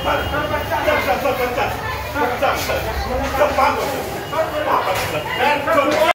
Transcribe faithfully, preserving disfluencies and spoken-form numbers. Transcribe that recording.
看，这是这分站，这是这八个人，八个人，哎，准。